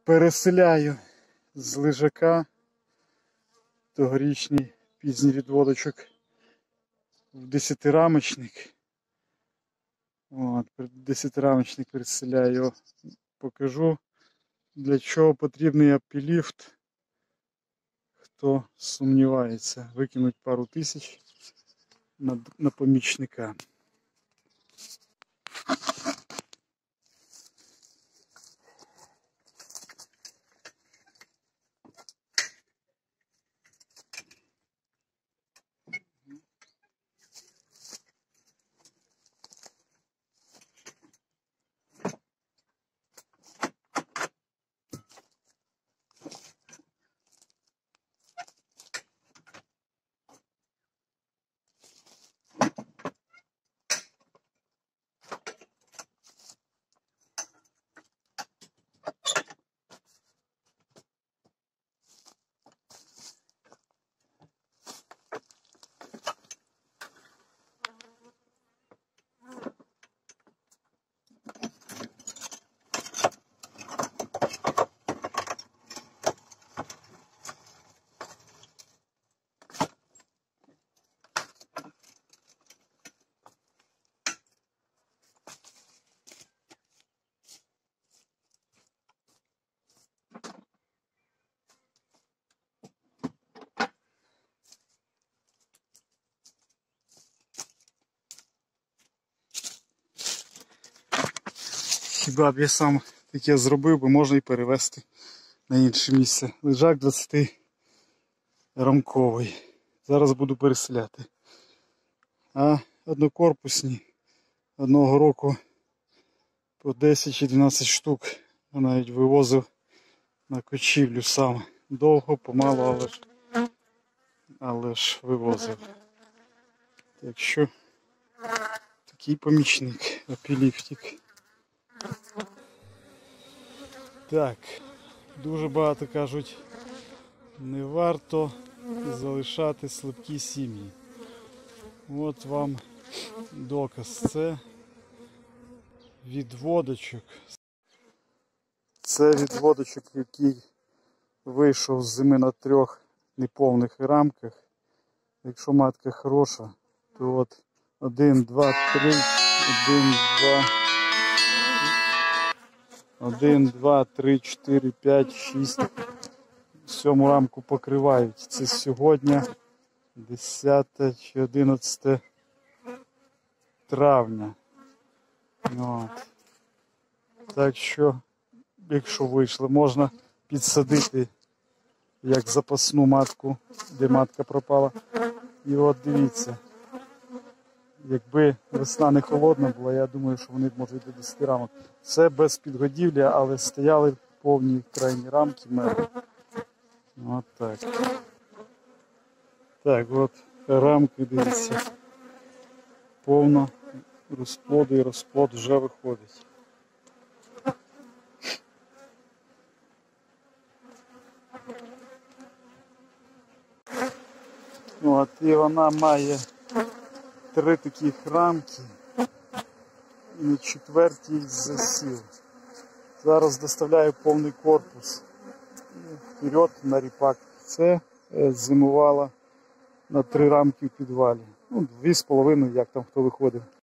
Переселяю з лежака тогорічний пізній відводочок в 10-рамочник. От, 10-рамочник переселяю його. Покажу, для чого потрібний апіліфт. Хто сумнівається, викинуть пару тисяч на помічника. Хіба б я сам таке зробив, бо можна і перевезти на інше місце. Лежак 20-рамковий. Зараз буду переселяти. А однокорпусні одного року по 10 чи 12 штук я навіть вивозив на кочівлю сам. Довго, помало, але ж вивозив. Так що такий помічник, апіліфтик. Так, дуже багато кажуть, не варто залишати слабкі сім'ї. От вам доказ. Це відводочок. Це відводочок, який вийшов з зими на 3 неповних рамках. Якщо матка хороша, то от 1, 2, 3, 1, 2, 3, 4, 5, 6. 7 рамку покривають. Це сьогодні 10 чи 11 травня. От. Так що, якщо вийшло, можна підсадити як запасну матку, де матка пропала. І от дивіться, якби весна не холодна була, я думаю, що вони можуть до 10 рамок. Це без підгодівля, але стояли повні крайні рамки меду. От так. Так, от рамки, дивіться. Повно розплоду і розплод вже виходить. От, і вона має 3 таких рамки і на 4-й засів. Зараз доставляю повний корпус вперед на ріпак. Це зимувала на 3 рамки в підвалі. Ну, 2,5, як там хто виходив.